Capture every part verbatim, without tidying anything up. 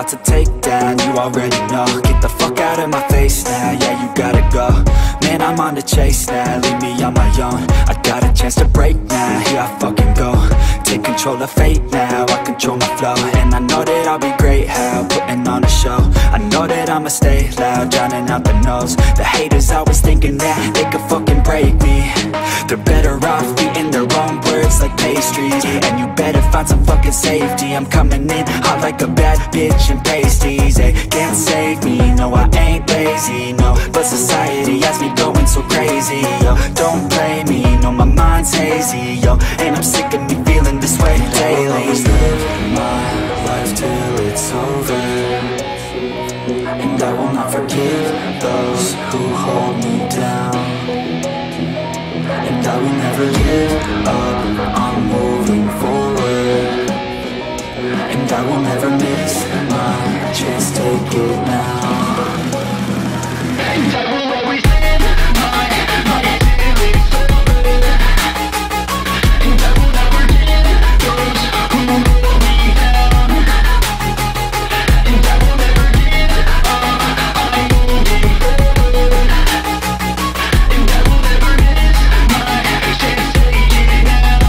about to take down, you already know. Get the fuck out of my face now, yeah, you gotta go. Man, I'm on the chase now, leave me on my own. I got a chance to break now, here I fucking go. Take control of fate now, I control my flow. And I know that I'll be great, how, putting on a show. I know that I'ma stay loud, drowning out the noise. The haters always thinking that they could fucking break me. They're better off eating their own words like pastries. And you better find some fucking safety. I'm coming in hot like a bad bitch in pasties. They can't save me, no I ain't lazy, no. But society has me going so crazy, yo. Don't blame me, no my mind's hazy, yo. And I'm sick of me feeling this way daily. I'll always live my life till it's over, and I will not forgive those who hold me down. And I will never give up, I'm moving forward. And I will never miss my chance, take it now. And I will always live my life till it's over, and I will never give those who hold me down. And I will never give up, I'm moving forward. And I will never miss my chance, take it now.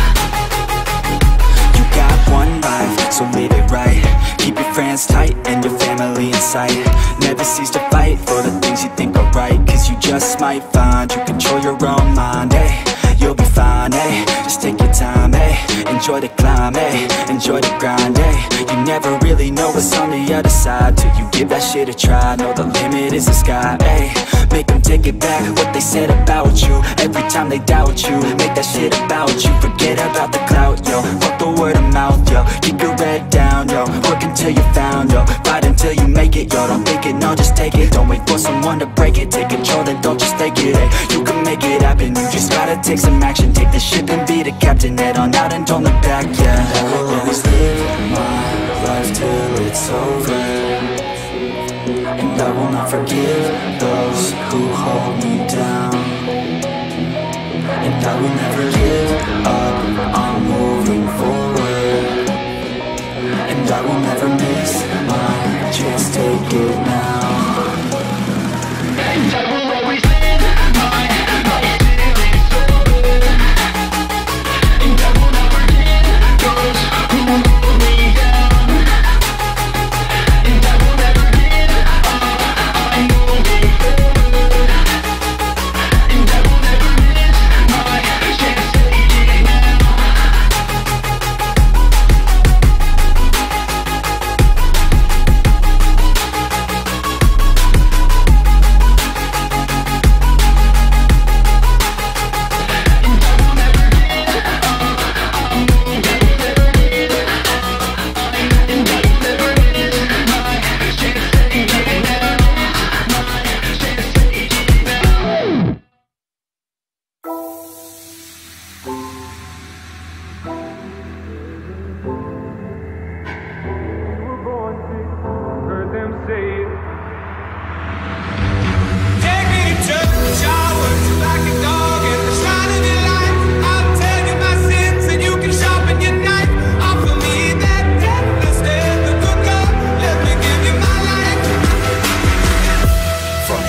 You got one life, so live it right. Keep your friends tight and your family in sight. Never cease to fight for the things you think are right, cause you just might find you control your own mind, eh? You'll be fine, eh? Just take your time, eh? Enjoy the climb, eh? Enjoy the grind, eh? You never really know what's on the other side till you give that shit a try. Know the limit is the sky, eh? Make them take it back, what they said about you. Every time they doubt you, make that shit about you. Forget about the clout, yo. Fuck the word of mouth, yo. Keep your head down, yo. Work until you're found, yo. Fight until you make it, yo. Don't think it, no, just take it. Don't wait for someone to break it. Take control, then don't just take it, eh? You can make it happen, you just gotta take some action. Take the ship and be the captain. Head on out and don't look back, yeah. I will always live my life till it's over, and I will not forgive those who hold me down. And I will never give up, I'm moving forward. And I will never miss my chance, take it now. And I will always live my life till it's over, and I will never give those who hold me down. And I will never give up, I'm moving forward. And I will never miss my chance, take it now.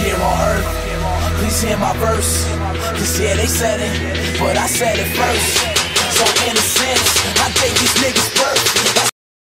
Hear my verse, cause yeah, they said it, but I said it first.